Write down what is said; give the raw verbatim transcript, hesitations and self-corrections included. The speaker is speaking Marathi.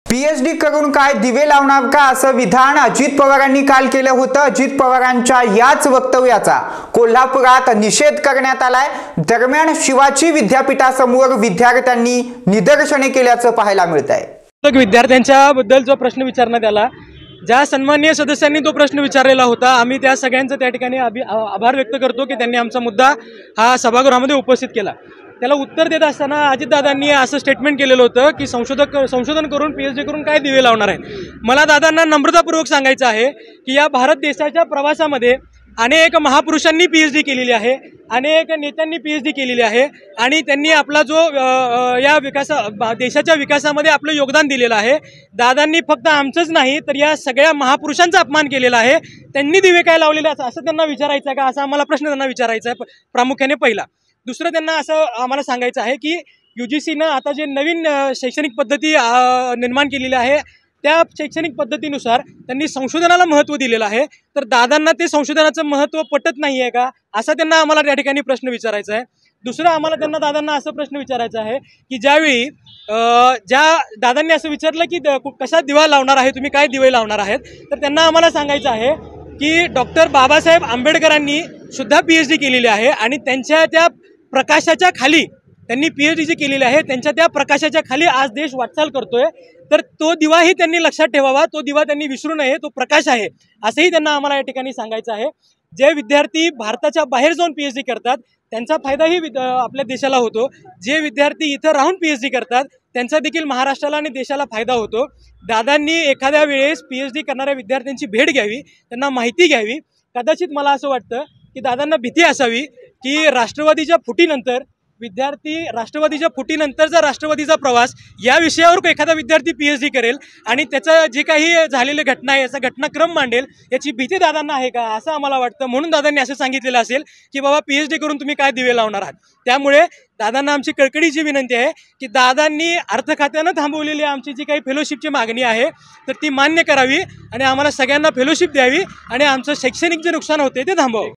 पीएचडी करून काय दिवे लावणार का असं विधान अजित पवारांनी काल केलं होतं। अजित पवारांच्या याच वक्तव्याचा कोल्हापुरात निषेध करण्यात आलाय। दरम्यान शिवाजी विद्यापीठासमोर विद्यार्थ्यांनी निदर्शने केल्याचं पाहायला मिळतंय। विद्यार्थ्यांच्या बद्दल जो प्रश्न विचारण्यात आला, ज्या सन्माननीय सदस्यांनी तो प्रश्न विचारलेला होता, आम्ही त्या सगळ्यांचं त्या ठिकाणी आभार व्यक्त करतो की त्यांनी आमचा मुद्दा हा सभागृहामध्ये उपस्थित केला। त्याला उत्तर देत असताना अजितदादांनी असं स्टेटमेंट केलेलं होतं की संशोधक संशोधन करून पीएचडी करून काय दिवे लावणार आहेत। मला दादांना नम्रतापूर्वक सांगायचं आहे की या भारत देशाच्या प्रवासामध्ये अनेक महापुरुषांनी पीएचडी केलेली आहे, अनेक नेत्यांनी पीएचडी केलेली आहे आणि त्यांनी आपला जो या विकासा देशाच्या विकासामध्ये आपलं योगदान दिलेलं आहे। दादांनी फक्त आमचंच नाही तर या सगळ्या महापुरुषांचा अपमान केलेला आहे। त्यांनी दिवे काय लावलेले असं त्यांना विचारायचं का, असा आम्हाला प्रश्न त्यांना विचारायचा आहे प्रामुख्याने पहिला। दुसरं त्यांना असं आम्हाला सांगायचं आहे की यूजीसीनं आता जे नवीन शैक्षणिक पद्धती निर्माण केलेली आहे त्या शैक्षणिक पद्धतीनुसार त्यांनी संशोधनाला महत्त्व दिलेलं आहे, तर दादांना ते संशोधनाचं महत्त्व पटत नाही आहे का, असा त्यांना आम्हाला त्या ठिकाणी प्रश्न विचारायचा आहे। दुसरं आम्हाला त्यांना दादांना असं प्रश्न विचारायचा आहे की ज्यावेळी ज्या दादांनी असं विचारलं की कशा दिवा लावणार आहे तुम्ही, काय दिवे लावणार आहेत, तर त्यांना आम्हाला सांगायचं आहे की डॉक्टर बाबासाहेब आंबेडकरांनी सुद्धा पीएचडी केलेली आहे आणि त्यांच्या त्या प्रकाशाच्या खाली त्यांनी पीएचडी जी केलेली आहे त्यांच्या त्या प्रकाशाच्या खाली आज देश वाटचाल करतोय, तर तो दिवाही त्यांनी लक्षात ठेवावा, तो दिवा त्यांनी विसरू नये, तो प्रकाश आहे असंही त्यांना आम्हाला या ठिकाणी सांगायचं आहे। जे विद्यार्थी भारताच्या बाहेर जाऊन पीएचडी करतात त्यांचा फायदाही आपल्या देशाला होतो, जे विद्यार्थी इथं राहून पीएचडी करतात त्यांचा देखील महाराष्ट्राला आणि देशाला फायदा होतो। दादांनी एखाद्या वेळेस पीएचडी करणाऱ्या विद्यार्थ्यांची भेट घ्यावी, त्यांना माहिती घ्यावी। कदाचित मला असं वाटतं की दादांना भीती असावी की राष्ट्रवादीच्या फुटीनंतर विद्यार्थी राष्ट्रवादीच्या फुटीनंतरचा राष्ट्रवादीचा प्रवास या विषयावर एखादा विद्यार्थी पीएचडी करेल आणि त्याचं जे काही झालेली घटना आहे याचा घटनाक्रम मांडेल, याची भीती दादांना आहे का असं आम्हाला वाटतं। म्हणून दादांनी असं सांगितलेलं असेल की बाबा पीएचडी करून तुम्ही काय दिवे लावणार आहात। त्यामुळे दादांना आमची कळकळीची विनंती आहे की दादांनी अर्थ खात्यानं थांबवलेली आमची जी काही फेलोशिपची मागणी आहे तर ती मान्य करावी आणि आम्हाला सगळ्यांना फेलोशिप द्यावी आणि आमचं शैक्षणिक जे नुकसान होते ते थांबवावं।